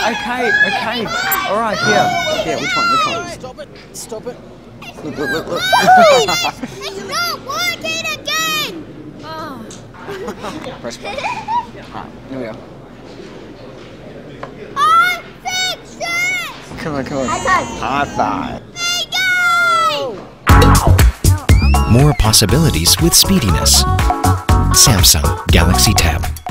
Okay, okay. All right, here. Yeah, which one? Which one? Stop it! Stop it! Look, look, look, look. It's not working again! Oh. Press play. Alright, here we go. I fixed it! Come on, come on. High five. More possibilities with speediness. Samsung Galaxy Tab.